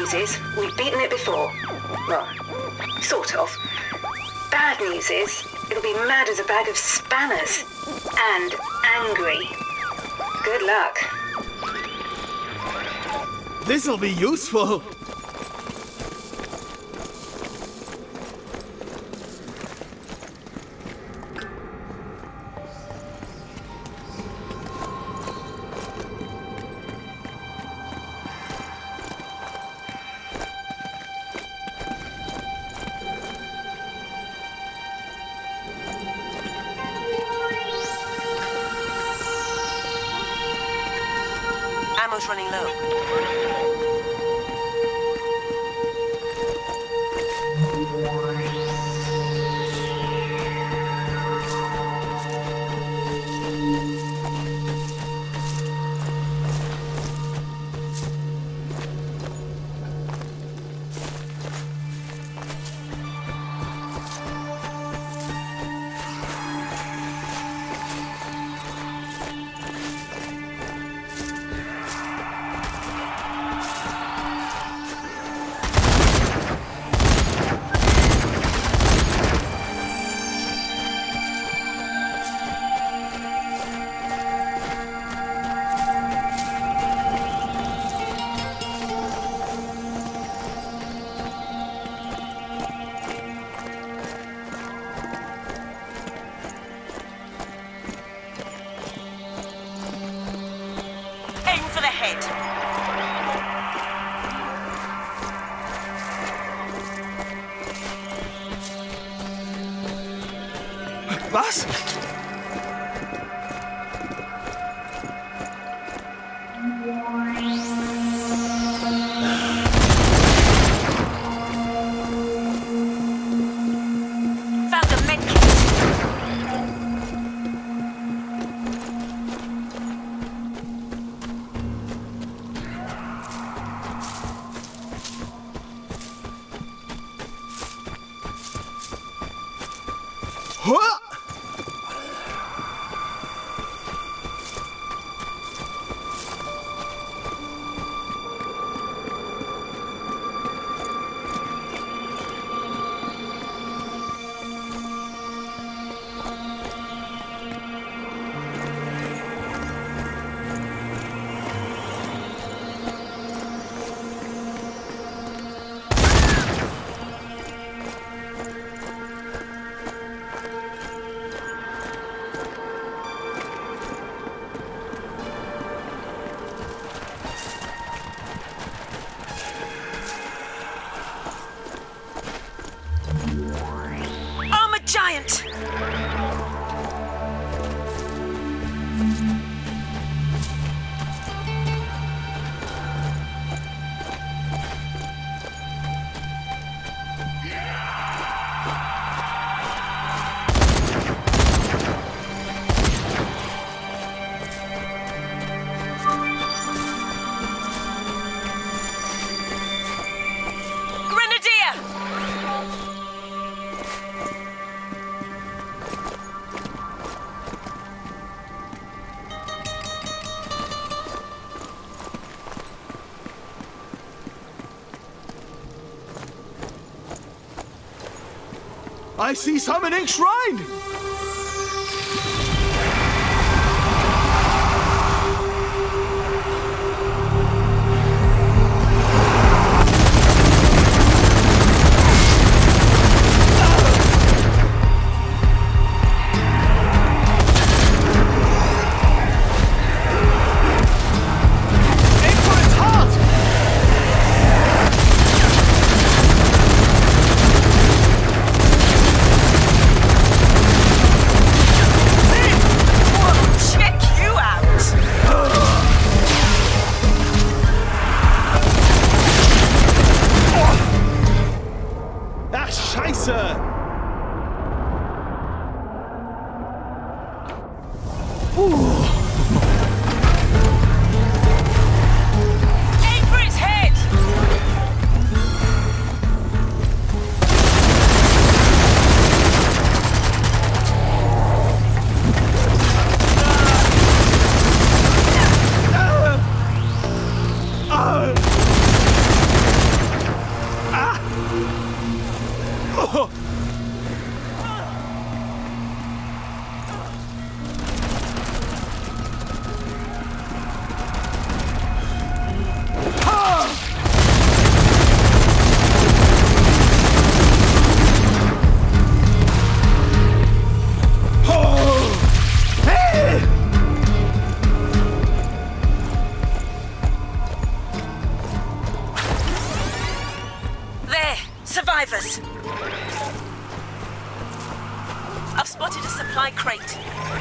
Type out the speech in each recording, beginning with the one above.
news is, we've beaten it before. Well, sort of. Bad news is, it'll be mad as a bag of spanners. And angry. Good luck. This'll be useful. Ammo's running low. Aim for the head. Was? Found a medkit. Huh? Armored giant. Grenadier. I see summoning shrine! Aim for its heart! survivors. I've spotted a supply crate.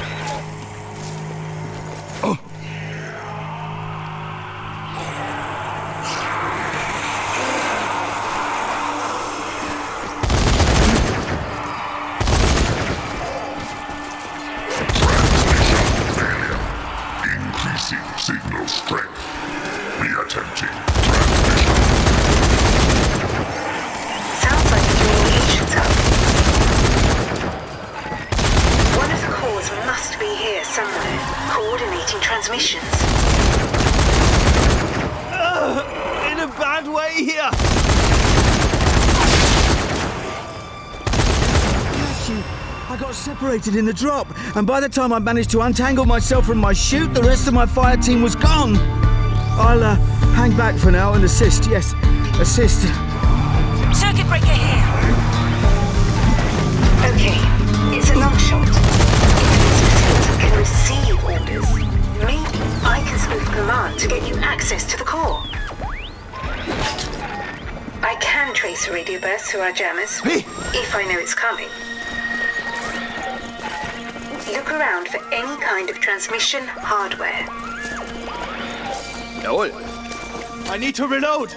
Increasing signal strength. Reattempting transmission. Sounds like a communications hub. One of the cores must be here somewhere, coordinating transmissions. In a bad way here. I got separated in the drop, and by the time I managed to untangle myself from my chute, the rest of my fire team was gone. I'll hang back for now and assist. Yes, assist. Circuit breaker here. Okay, it's a long shot. If this can receive orders, maybe I can spoof command to get you access to the core. I can trace a radio burst through our jammers, Hey. if I know it's coming. Look around for any kind of transmission hardware. Jawohl. I need to reload.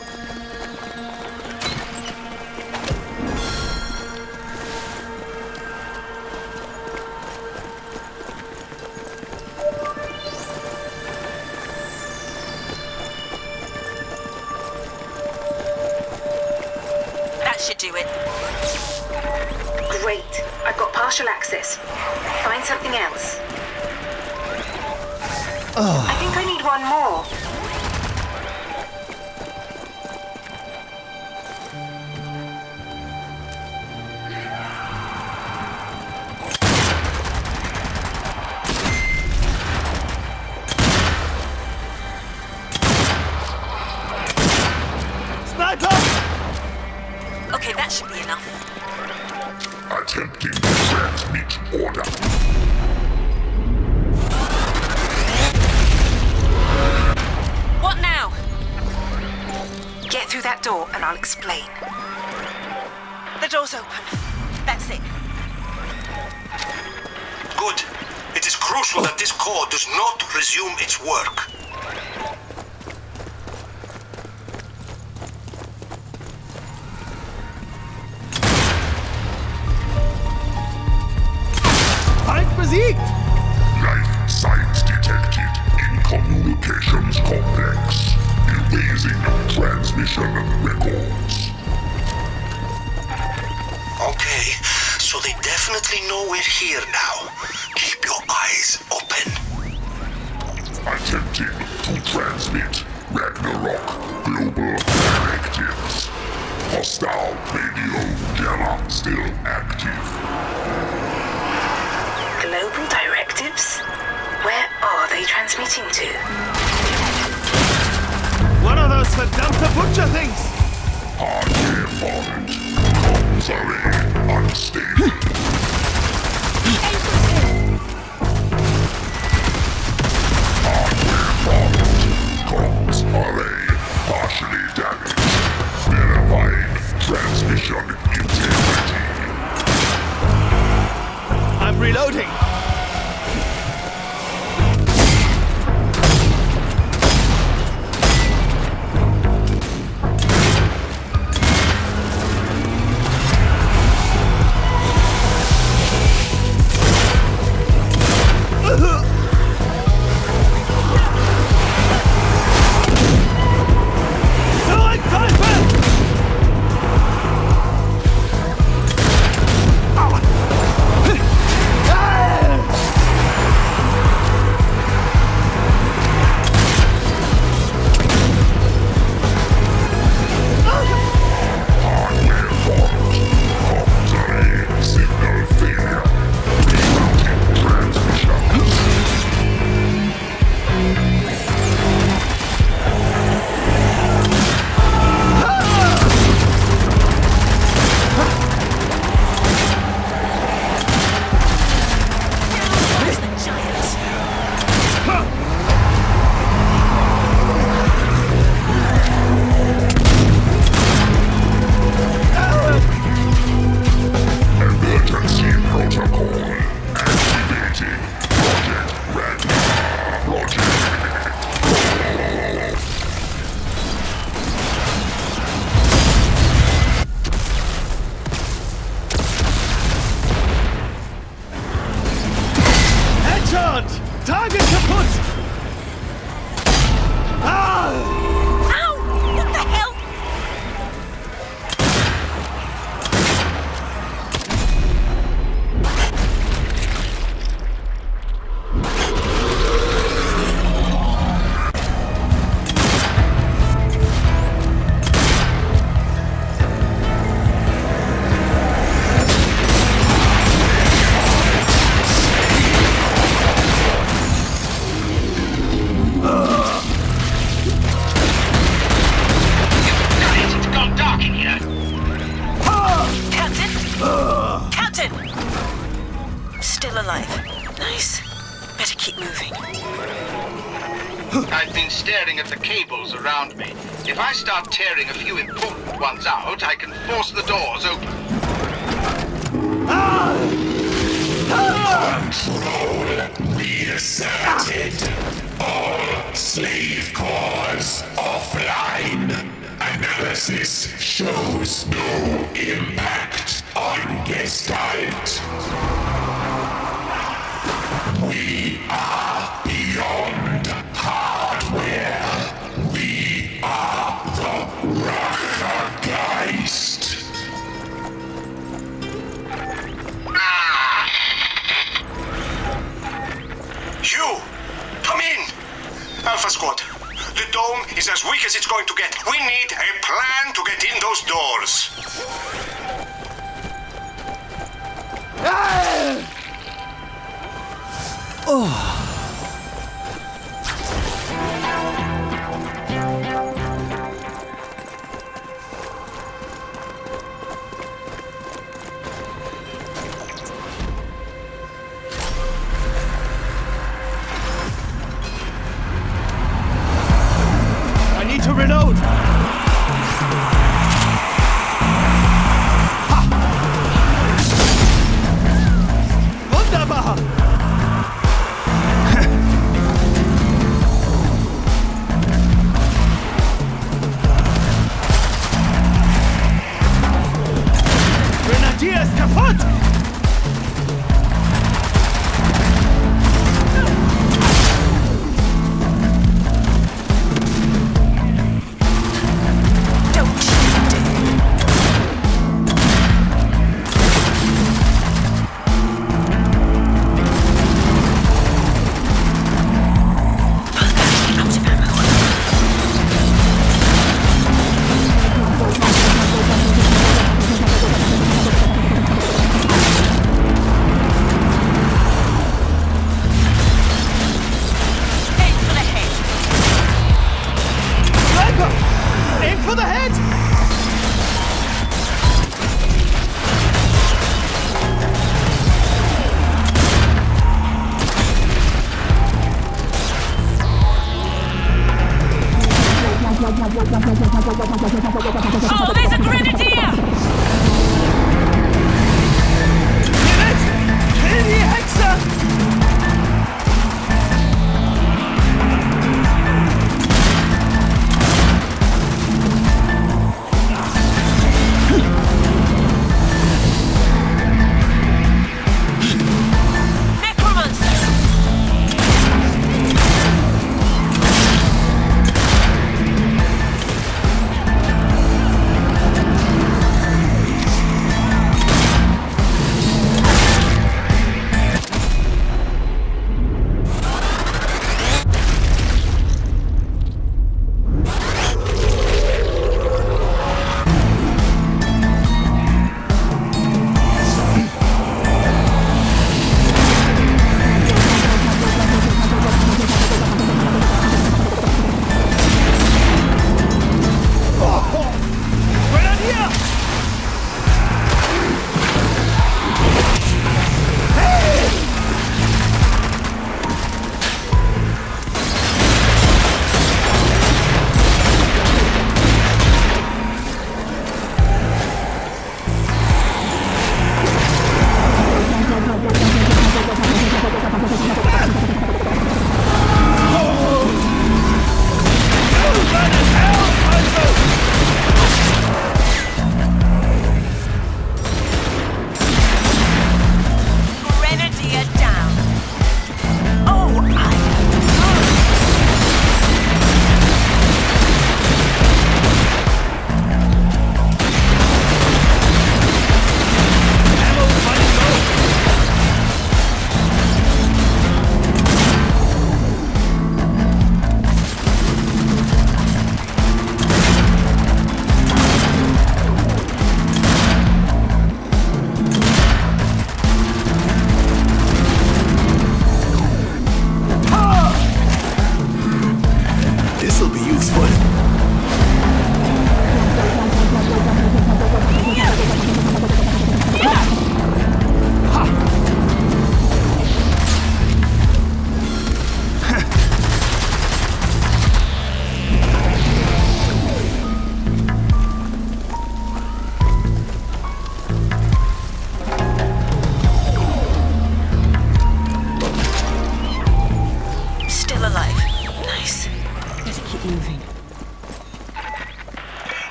That should do it. Great. I've got partial access. Find something else. I think I need one more. Sniper! Okay, that should be enough. Attempting to transmit order. What now? Get through that door and I'll explain. The door's open. That's it. Good. It is crucial that this core does not resume its work. Feind besiegt! Life signs detected in communications complex. Erasing transmission records. Okay, so they definitely know we're here now. Keep your eyes open. Attempting to transmit Ragnarok global directives. Hostile radio jammer still active. Global directives? Where are they transmitting to? One of those verdammte butcher things! Hardware fault. Comms array unstable. Hardware fault. Comms array partially damaged. Verifying transmission integrity. I'm reloading! staring at the cables around me. If I start tearing a few important ones out, I can force the doors open. Control reasserted. All slave cores offline. Analysis shows no impact on Gestalt. We are beyond hardware. We are the Rachegeist. You! Come in! Alpha Squad, the dome is as weak as it's going to get. We need a plan to get in those doors. I need to reload! Wunderbar! Grenadier ist kaputt! Aim for the head! Oh, there's a grenadier! Get it! Kill the Hexer!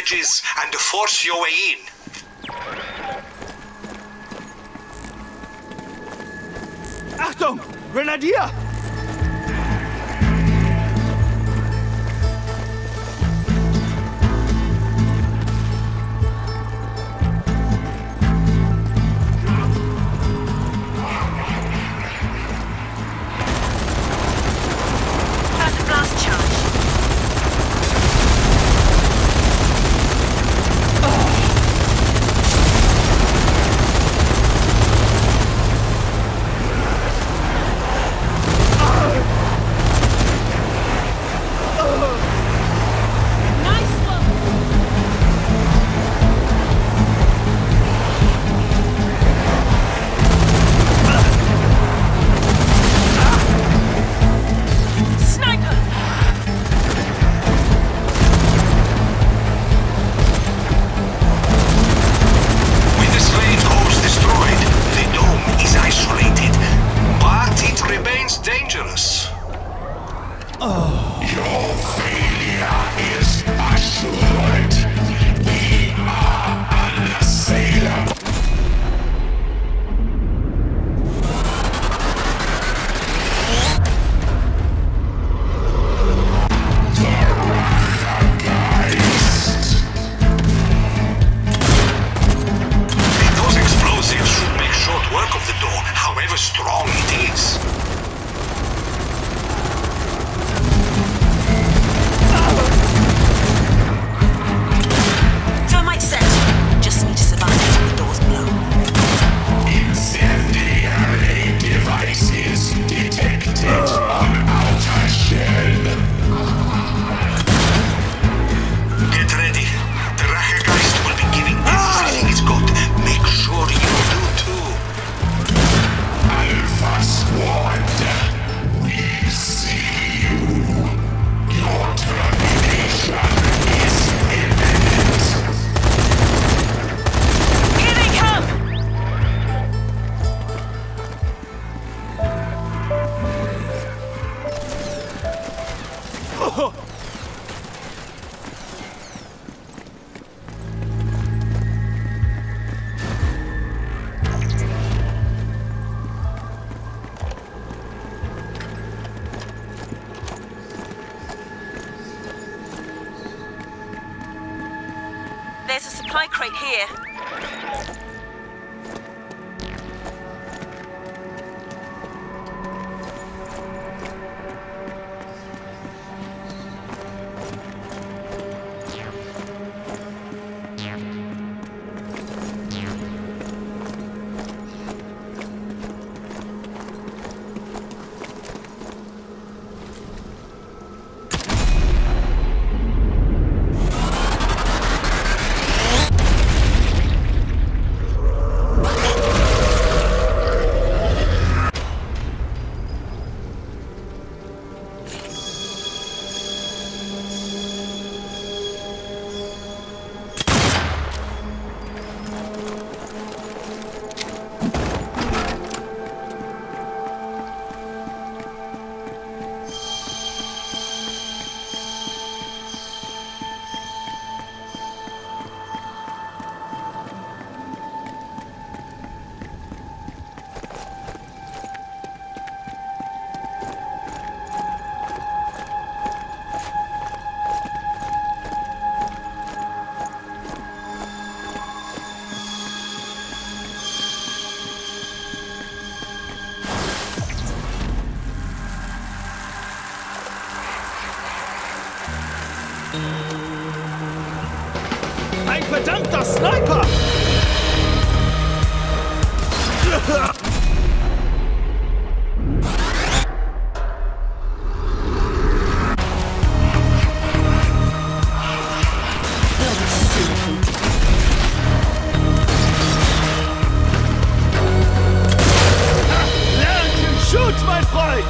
bridges and force your way in. Achtung! Grenadier! There's a supply crate here. Ein verdammter Sniper! Lernchen, shoot, mein Freund!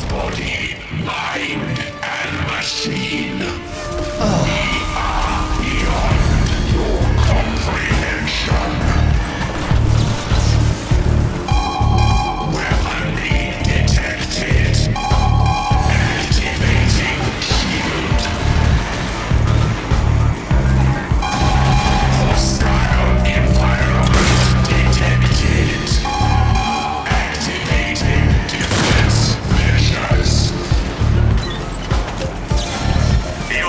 body, mind, and machine. We are beyond your comprehension. Weapon being detected. Activating shield. Hostile environment detected. Activating defense measures. You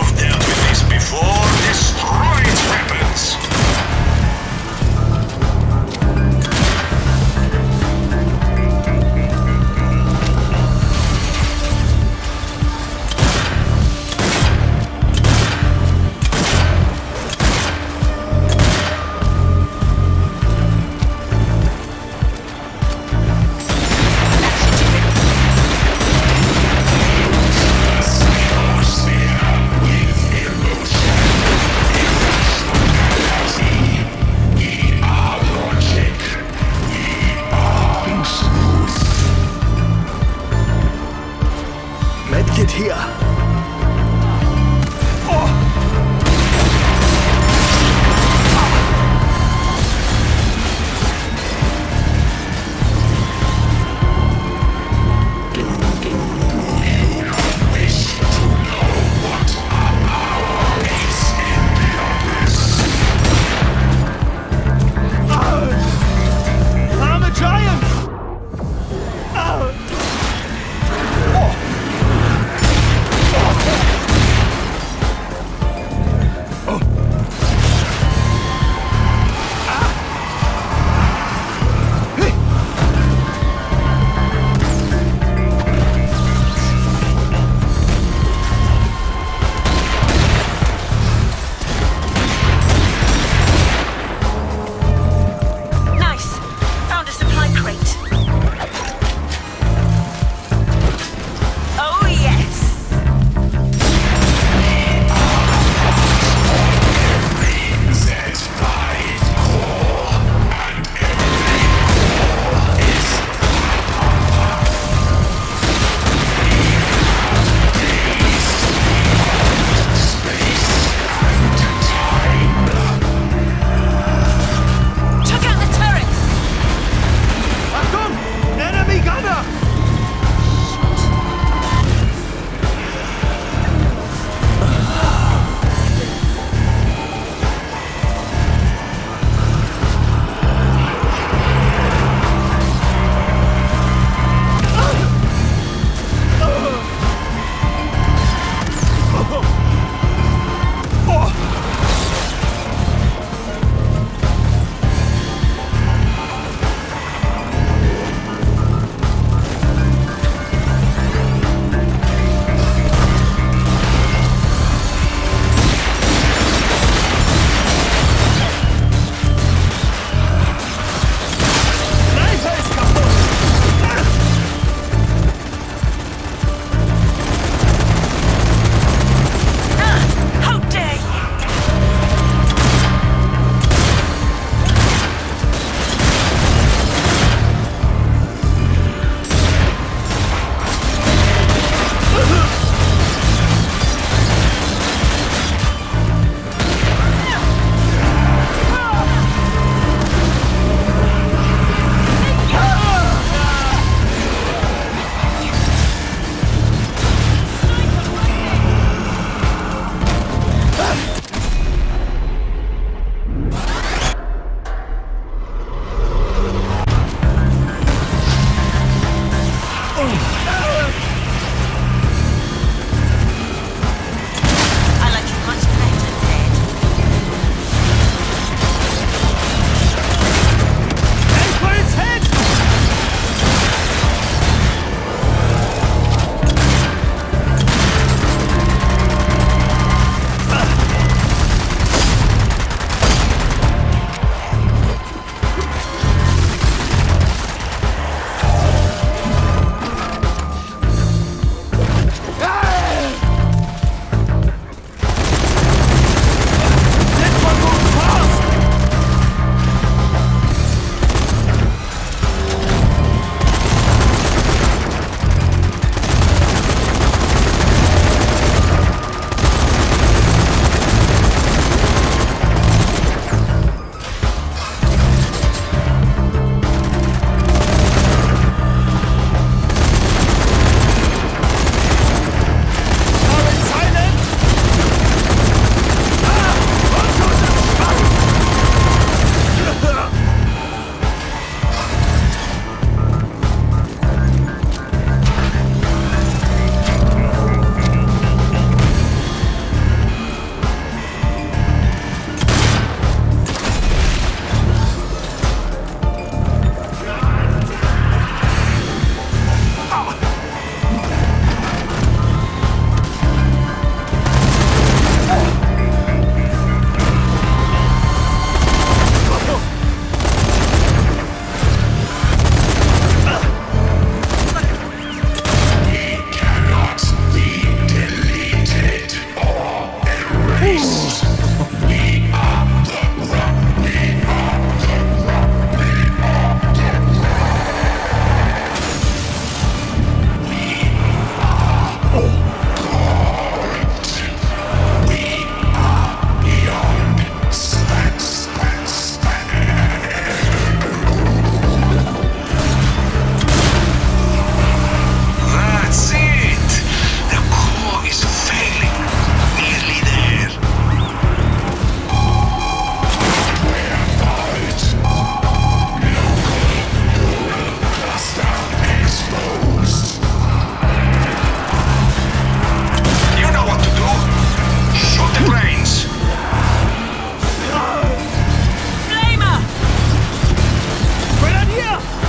Fire!